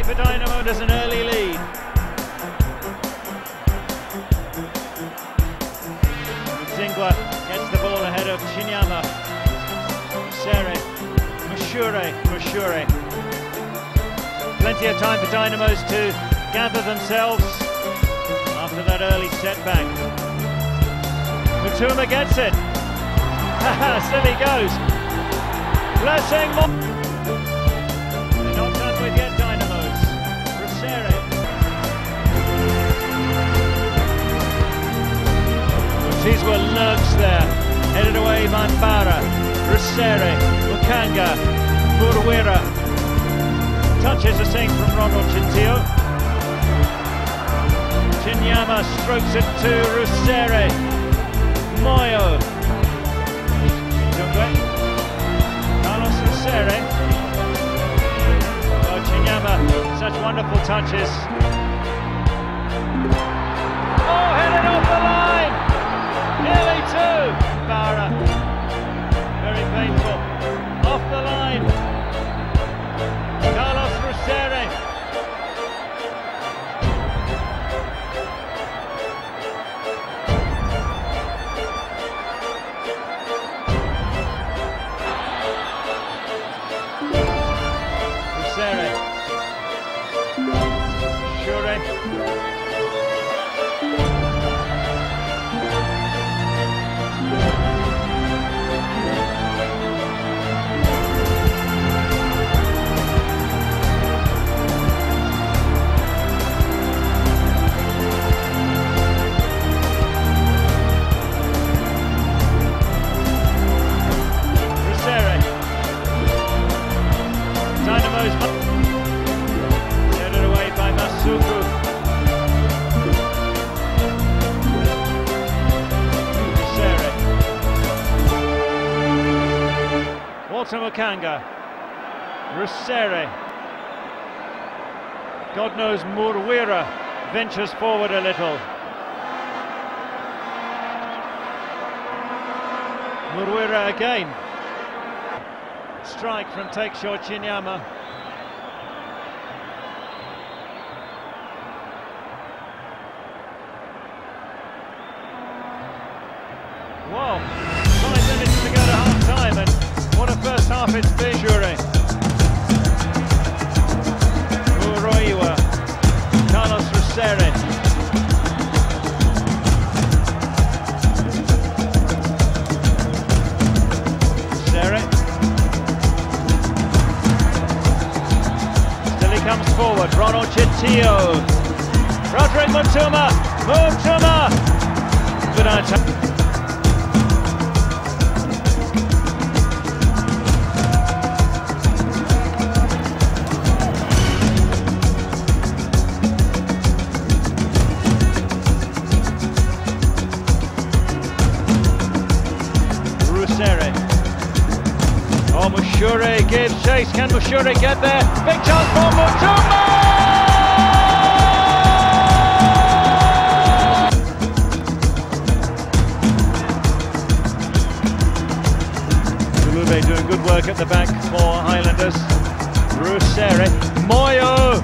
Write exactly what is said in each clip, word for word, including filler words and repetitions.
for Dynamo, there's an early lead. Zingwa gets the ball ahead of Chinyama. Sere, Mushure, Mushure. Plenty of time for Dynamos to gather themselves after that early setback. Mutuma gets it. Haha, still he goes. Blessing. They're not done with yet, Dynamos. Rusere. These were lurks there. Headed away Manbara. Rusere. Mukanga. Murwira. Touches a sing from Ronald Chintio. Chinyama strokes it to Rusere. Moyo. Jungwe. Carlos Rusere. Oh, Chinyama, such wonderful touches. Oh, headed off the line. Nearly two. Bara. Very painful. Off the line. Carlos Rusere. Rusere. Shure. Headed away by Masuku. Rusere. Walter Mukanga. Rusere. God knows Murwira ventures forward a little. Murwira again. Strike from Takeshaw Chinyama. Wow, five minutes to go to half time, and what a first half it's been. Shure. Uroiwa. Carlos Rusere. Rusere. Still he comes forward. Ronald Chintio. Roderick Mutuma. Mutuma. Good answer. Oh, Mushure gives chase. Can Mushure get there? Big chance for Mutuma! Tulube doing good work at the back for Highlanders. Rusere. Moyo!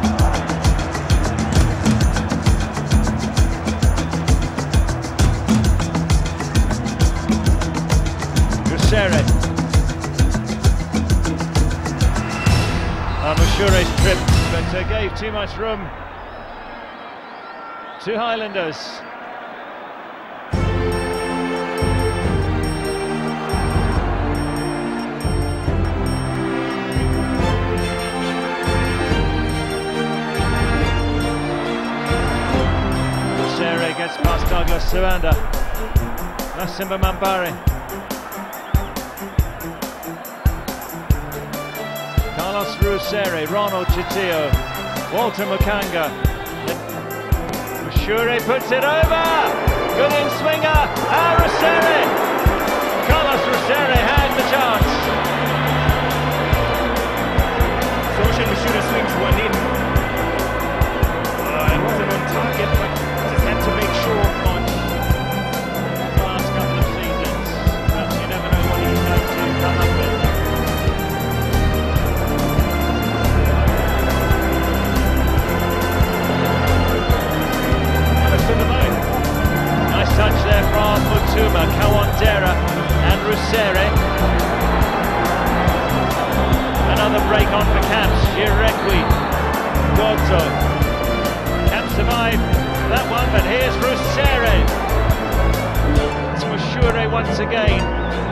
Rusere. Uh, Mushure's trip, but uh, gave too much room to Highlanders. Rusere gets past Douglas Suanda. That's Simba Mambare. Carlos Rusere, Ronald Chintio, Walter Mukanga. Mushure puts it over! Good in swinger! Ah, Rusere! Carlos Rusere had the chance. Social Mushure swings one in. Uh, it wasn't on target, but just had to make sure on The last couple of seasons, perhaps you never know what he's going to come up with. Porto. Can't survive that one, but here's Rusere. It's Mushure once again.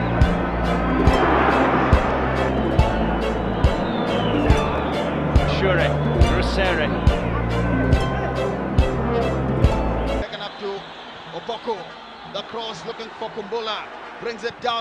Mushure, Rusere. Taken up to Oboko. The cross looking for Kumbula. Brings it down.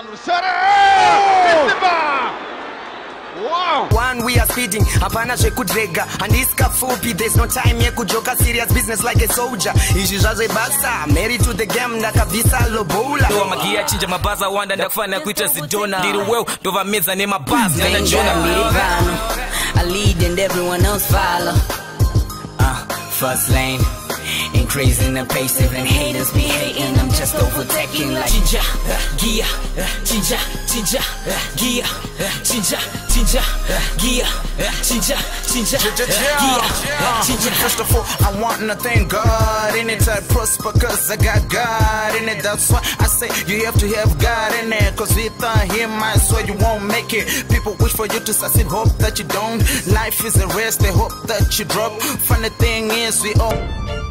Rusere! Wow! One, we are speeding, hapana zvekudrega. Handiska fupi, there's no time yekujoka. Serious business like a soldier. Izvi zvazvebasa, married to the game, ndakabvisa lobola. Ndowa magia chinja mabaza wanda ndakufana kuita Zidona. Ndiri weu, ndova meza nema bazi nanda Jona. I lead and everyone else follow. Uh, first lane. Increasing the pace, even haters be hating. I'm just overtaking like Chinja, Gia, Chinja, Chinja, Gia, Chinja, Chinja, Gia, Chinja, Chinja, Gia, Chinja. First of all, I want nothing God in it. I prosper cause I got God in it. That's why I say you have to have God in it. Cause without him I swear you won't make it. People wish for you to succeed, hope that you don't. Life is a race, they hope that you drop. Funny thing is we all